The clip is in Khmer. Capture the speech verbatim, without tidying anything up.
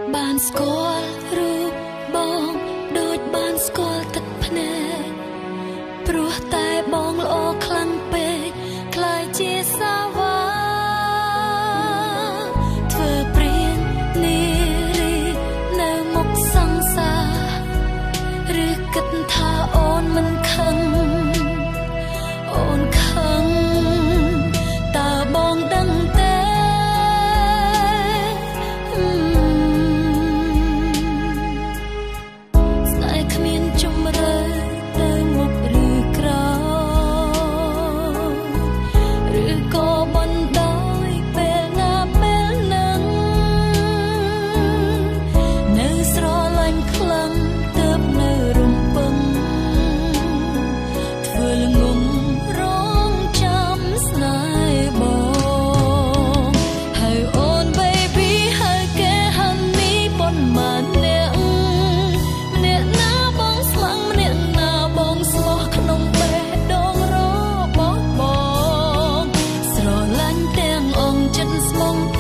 បានស្គាល់រូបបងដូចបានស្គាល់ទឹកភ្នែកព្រោះតែបងល្អខ្លាំងពេកខ្លាយជាសាវាធ្វើព្រៀងនារីនៅមុខសង្សារឬគិតថាអូនមិនខឹងអូនខឹងតើបងដឹងទេស្នេហ៍គ្មានជំរឿទៅមុខឬក្រោយឬក៏បណ្ដោយពេលណាពេលនឹងនៅស្រឡាញ់ខ្លាំងទើបនៅរំពឹងធ្វើល្ងងរងចាំស្នេហ៍បងហើយអូន baby ហើយគេហឹមនេះប៉ុន្មានអ្នកម្នាក់ណាបងស្លាំងម្នាក់ណាបងស្មោះក្នុងបេះដូងរបស់បងស្រឡាញ់ទាំងអងចិត្តស្មង